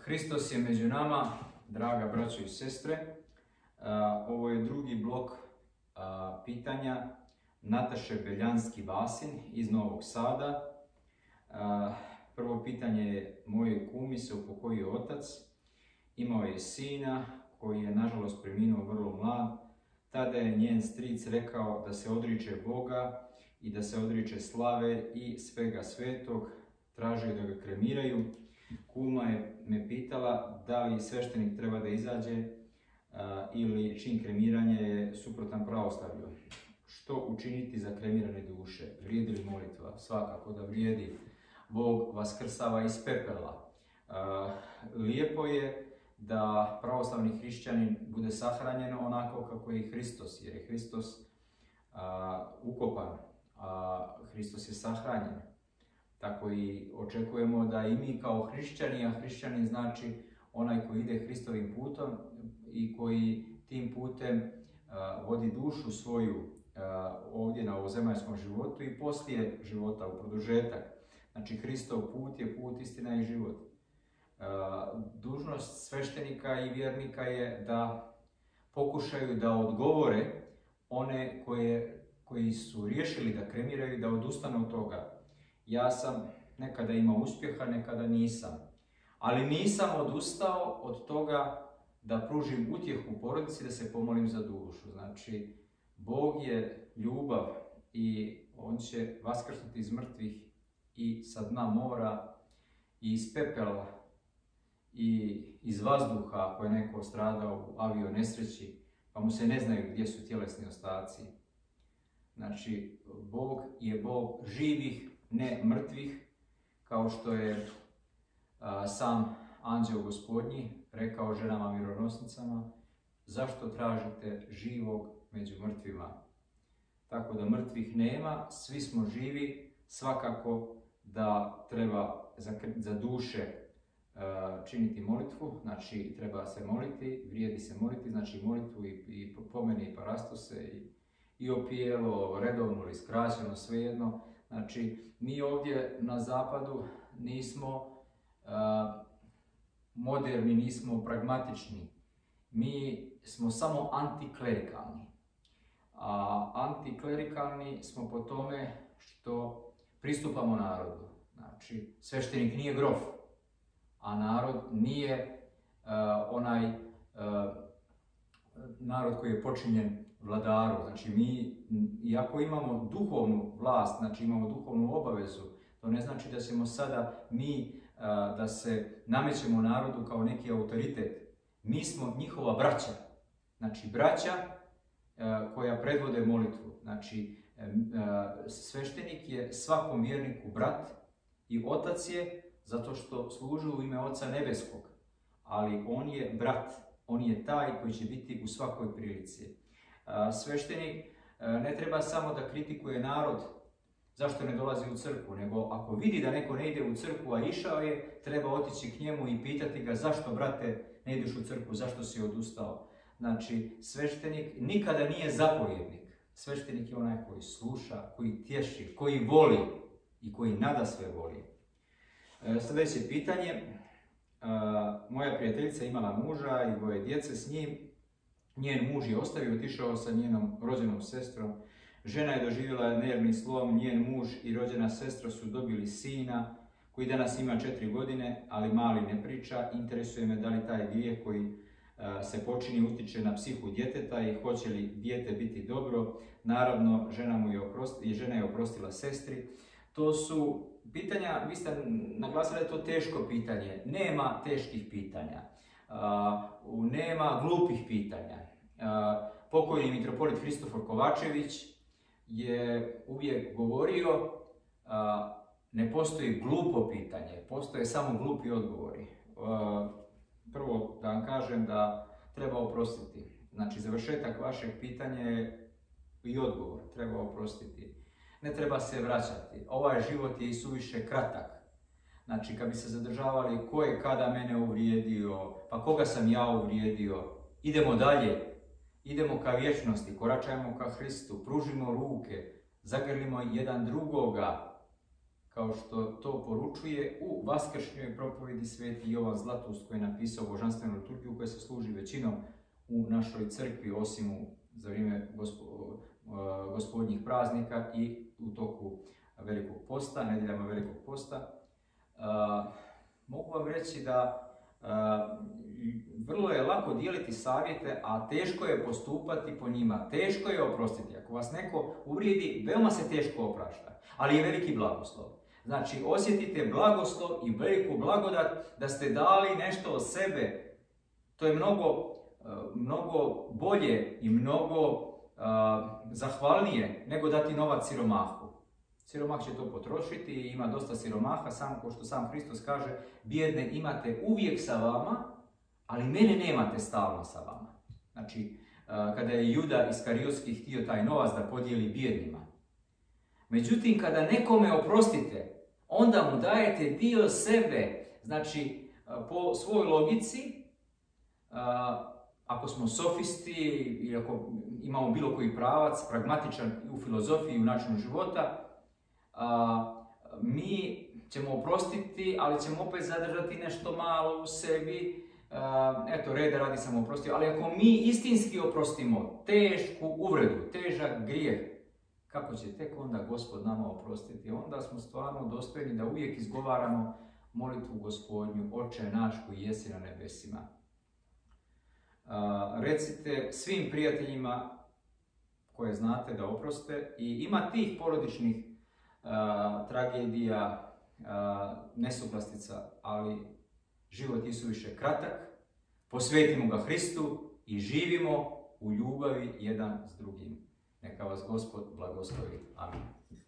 Hristos je među nama, draga braćo i sestre. Ovo je drugi blok pitanja Nataše Beljanski-Vasin iz Novog Sada. Prvo pitanje je: mojoj kumi se upokojio otac, imao je sina koji je nažalost preminuo vrlo mlad. Tada je njen stric rekao da se odriče Boga i da se odriče slave i svega svetog, tražio da ga kremiraju. Kuma je me pitala da li sveštenik treba da izađe ili čin kremiranja je suprotan pravoslavlju. Što učiniti za kremirane duše? Vrijedi li molitva? Svakako da vrijedi. Bog vaskrsava iz pepela. Lijepo je da pravoslavni hrišćanin bude sahranjen onako kako je i Hristos, jer je Hristos ukopan, Hristos je sahranjen. Tako i očekujemo da i mi kao hrišćani, a hrišćanin znači onaj koji ide Hristovim putom i koji tim putem vodi dušu svoju ovdje na ovozemaljskom životu i poslije života u produžetak. Znači Hristov put je put, istina i život. Dužnost sveštenika i vjernika je da pokušaju da odgovore one koji su riješili da kremiraju, da odustanu od toga. Ja sam nekada imao uspjeha, nekada nisam. Ali nisam odustao od toga da pružim utjehu porodici, da se pomolim za dušu. Znači, Bog je ljubav i On će vaskrsnuti iz mrtvih i sa dna mora i iz pepela i iz vazduha ako je neko stradao u avionesreći, pa mu se ne znaju gdje su tjelesni ostaci. Znači, Bog je Bog živih, ne mrtvih, kao što je sam anđeo Gospodnji rekao ženama mironosnicama: zašto tražite živog među mrtvima? Tako da mrtvih nema, svi smo živi, svakako da treba za duše činiti molitvu, znači treba se moliti, vrijedi se moliti, znači molitvu i pomeni i parastose i opijelo, redovno ili skraćeno, svejedno. Znači, mi ovdje na zapadu nismo moderni, nismo pragmatični. Mi smo samo antiklerikalni. A antiklerikalni smo po tome što pristupamo narodu. Znači, sveštenik nije grof, a narod nije onaj narod koji je počinjen vladaru. Znači, mi, iako imamo duhovnu vlast, znači imamo duhovnu obavezu, to ne znači da ćemo sada mi da se namećemo narodu kao neki autoritet. Mi smo njihova braća. Znači, braća koja predvode molitvu. Znači, sveštenik je svakom vjerniku brat i otac je zato što služi u ime Oca Nebeskog. Ali on je brat, on je taj koji će biti u svakoj prilici. Sveštenik ne treba samo da kritikuje narod zašto ne dolazi u crkvu, nego ako vidi da neko ne ide u crkvu, a išao je, treba otići k njemu i pitati ga: zašto, brate, ne ideš u crkvu, zašto si odustao? Znači, sveštenik nikada nije zapovjednik. Sveštenik je onaj koji sluša, koji tješi, koji voli i koji nadasve voli. Sljedeće pitanje. Moja prijateljica imala muža i dvoje djece s njim. Njen muž je ostavio, otišao sa njenom rođenom sestrom. Žena je doživjela nervni slom, njen muž i rođena sestra su dobili sina koji danas ima 4 godine, ali mali ne priča. Interesuje me da li taj grijeh koji se počini utiče na psihu djeteta i hoće li dijete biti dobro. Naravno, žena je oprostila sestri. To su pitanja, vi ste naglasili da je to teško pitanje. Nema teških pitanja. Nema glupih pitanja. Pokojni mitropolit Hristofor Kovačević je uvijek govorio: ne postoji glupo pitanje, postoje samo glupi odgovori. Prvo da vam kažem da treba oprostiti. Znači, završetak vašeg pitanja je i odgovor, treba oprostiti. Ne treba se vraćati. Ovaj život je i suviše kratak. Znači, kad bi se zadržavali ko je kada mene uvrijedio, pa koga sam ja uvrijedio, idemo dalje. Idemo ka vječnosti, koračajmo ka Hristu, pružimo ruke, zagrlimo jedan drugoga kao što to poručuje u vaskršnjoj propovedi Sveti Jovan Zlatust koji je napisao božanstvenu liturgiju koja se služi većinom u našoj crkvi, osim za vrijeme gospodnjih praznika i u toku Velikog posta, nedjeljama Velikog posta. Mogu vam reći da vrlo je lako dijeliti savjete, a teško je postupati po njima, teško je oprostiti. Ako vas neko uvrijedi, veoma se teško oprašta, ali je veliki blagoslov. Znači, osjetite blagoslov i veliku blagodat da ste dali nešto od sebe. To je mnogo bolje i mnogo zahvalnije nego dati novac siromahu. Siromah će to potrošiti i ima dosta siromaha, kao što sam Hristos kaže, bijedne imate uvijek sa vama, ali mene nemate stalno sa vama. Znači, kada je Juda Iskariotski htio taj novac da podijeli bijednima. Međutim, kada nekome oprostite, onda mu dajete dio sebe. Znači, po svojoj logici, ako smo sofisti i ako imamo bilo koji pravac, pragmatičan u filozofiji i u načinu života, mi ćemo oprostiti, ali ćemo opet zadržati nešto malo u sebi. Eto, reda radi sam oprostio, ali ako mi istinski oprostimo tešku uvredu, težak grijeh, kako će tek onda Gospod nama oprostiti? Onda smo stvarno dostojni da uvijek izgovaramo molitvu Gospodnju, Oče naš koji jesi na nebesima. Recite svim prijateljima koje znate da oproste i ima tih porodičnih tragedija, nesuglastica, ali život je suviše kratak, posvetimo ga Hristu i živimo u ljubavi jedan s drugim. Neka vas Gospod blagoslovi. Amin.